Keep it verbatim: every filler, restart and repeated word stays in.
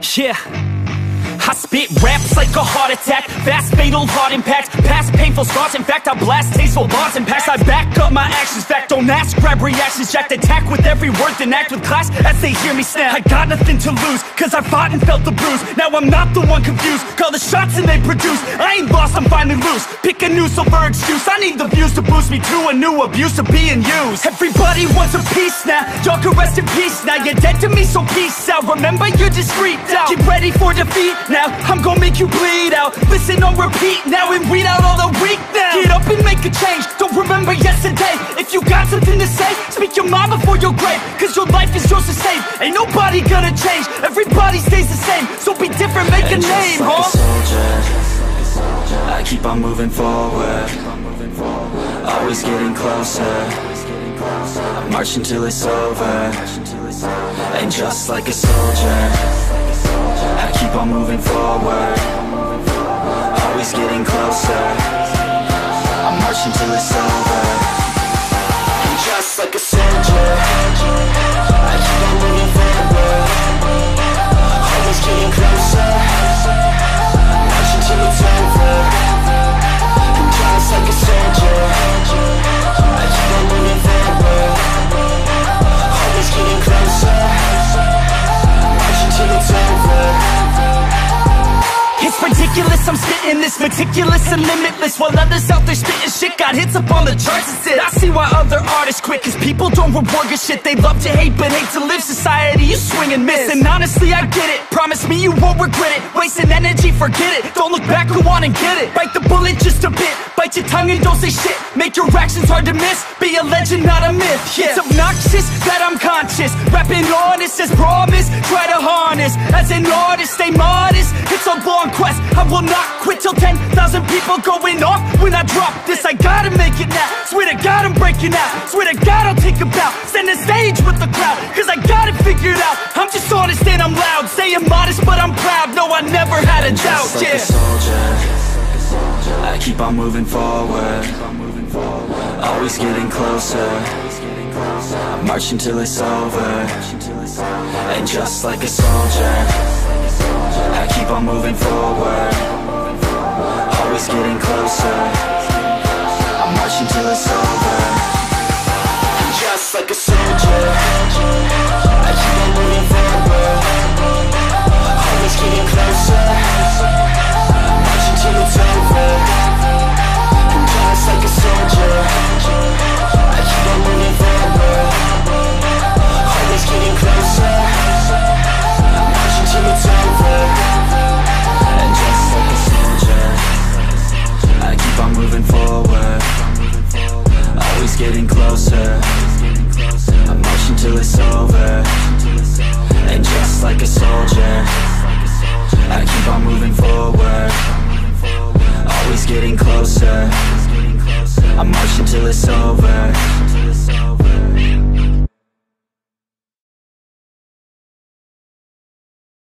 Yeah, I spit raps like a heart attack, fast fatal heart impact, past painful scars. In fact, I blast tasteful bars and past. I back up my actions, fact don't ask, grab reactions, jacked attack with every word, then act with class as they hear me snap. I got nothing to lose, cause I fought and felt the bruise. Now I'm not the one confused, call the shots and they produce. I ain't lost, I'm finally loose, pick a new silver excuse. I need the views to boost me to a new abuse of being used. Everybody wants a piece now, y'all can rest in peace now. You're dead to me, so peace out, remember you're just freaked out. Get ready for defeat now, I'm gonna make you bleed out. Listen on repeat now and weed out all the weak now. Get up and make a change, don't remember yesterday. If you got something to say, speak your mind before your grave, cause your life is yours to save. Ain't nobody gonna change, everybody stays the same. So be different, make and a name, like huh? A soldier, I keep on moving forward, always getting closer. I march until it's over. And just like a soldier, I keep on moving forward, always getting closer. I march until it's over. And just like a soldier, I keep on moving forward, always getting closer. I march until it's over. And just like a soldier, I keep on moving forward, always getting closer. I march until it's over. It's ridiculous, I'm spitting this meticulous and limitless, while others out there spitting shit got hits up on the charts and shit. I see why other artists quit, cause people don't reward your shit. They love to hate but hate to live. Society, you swing and miss. And honestly, I get it, promise me you won't regret it. Wasting energy, forget it, don't look back, go on and get it. Bite the bullet just a bit, bite your tongue and don't say shit. Make your actions hard to miss, be a legend, not a myth. Yeah. It's obnoxious that I'm conscious, rapping honest as promise. Try to harness, as an artist, stay modest. It's a long quest, I will not quit till ten thousand people going off when I drop this. I gotta make it now, swear to God I'm breaking out. Swear to God I'll take a bow, stand the stage with the crowd, cause I got it figured out. I'm just honest and I'm loud, saying modest but I'm proud. No, I never had a doubt, just like yeah. a soldier, I keep on moving forward, always getting closer. I march until it's over. And just like a soldier, I keep on moving forward, always getting closer. I march until it's over. And just like a soldier, I keep on moving forward, always getting closer. I march until it's over. And just like a soldier, I keep on moving forward, always getting closer. I march until it's over. And just like a soldier, I keep on moving forward, always getting closer. I march until it's over. And just like a soldier, I keep on moving forward, always getting closer. I march until it's over.